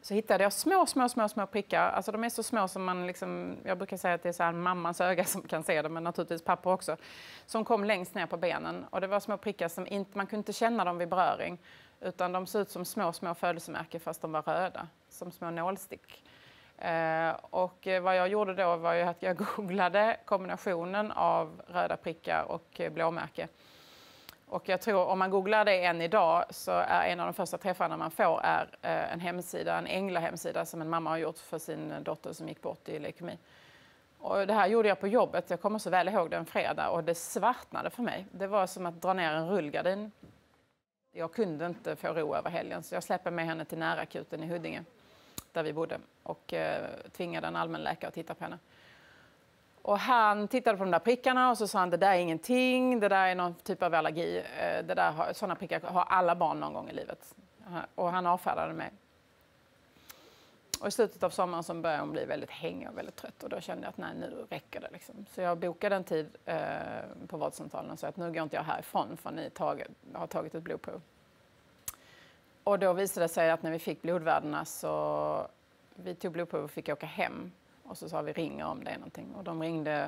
Så hittade jag små prickar. Alltså de är så små som man liksom, jag brukar säga att det är så här mammans öga som kan se det, men naturligtvis pappa också. Som kom längst ner på benen. Och det var små prickar som inte, man kunde inte känna dem vid beröring. Utan de såg ut som små födelsemärken fast de var röda. Som små nålstick. Och vad jag gjorde då var ju att jag googlade kombinationen av röda prickar och blåmärke. Och jag tror om man googlar det än idag så är en av de första träffarna man får är en hemsida, en änglahemsida som en mamma har gjort för sin dotter som gick bort i leukemi. Och det här gjorde jag på jobbet, jag kommer så väl ihåg det en fredag och det svartnade för mig. Det var som att dra ner en rullgardin. Jag kunde inte få ro över helgen så jag släppte med henne till närakuten i Huddinge där vi bodde och tvingade en allmänläkare att titta på henne. Och han tittade på de där prickarna och så sa han det där är ingenting, det där är någon typ av allergi. Sådana prickar har alla barn någon gång i livet. Och han avfärdade mig. Och i slutet av sommaren så började hon bli väldigt hängig och väldigt trött. Och då kände jag att nej, nu räcker det liksom. Så jag bokade en tid på vårdcentralen och sa att nu går inte jag härifrån för ni har tagit ett blodprov. Och då visade det sig att när vi fick blodvärdena så vi tog blodprov och fick åka hem. Och så sa vi ringer om det är någonting. Och de ringde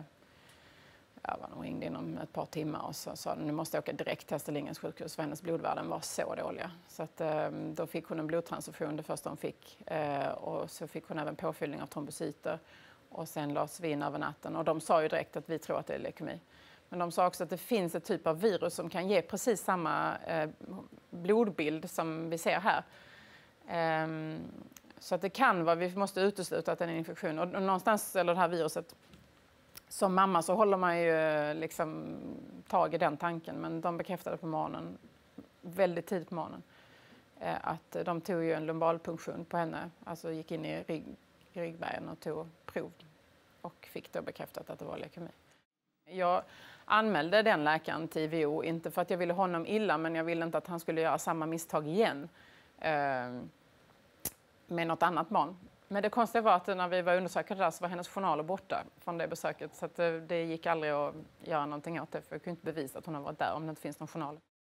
inom ett par timmar och så sa nu måste jag åka direkt till Astrid sjukhus för hennes blodvärden var så dåliga. Så att, då fick hon en blodtransfusion det första hon fick. Och så fick hon även påfyllning av trombocyter. Och sen lades vi in över natten. Och de sa ju direkt att vi tror att det är leukemi. Men de sa också att det finns ett typ av virus som kan ge precis samma blodbild som vi ser här. Så att det kan vara, vi måste utesluta att det är en infektion. Och någonstans, eller det här viruset, som mamma så håller man ju liksom tag i den tanken. Men de bekräftade på morgonen, väldigt tidigt på morgonen, att de tog ju en lumbalpunktion på henne. Alltså gick in i ryggbergen och tog prov. Och fick då bekräftat att det var leukemi. Jag anmälde den läkaren till IVO, inte för att jag ville honom illa, men jag ville inte att han skulle göra samma misstag igen. Med något annat barn. Men det konstiga var att när vi var undersökade där så var hennes journaler borta från det besöket. Så att det gick aldrig att göra någonting åt det. För jag kunde inte bevisa att hon har varit där om det inte finns någon journal.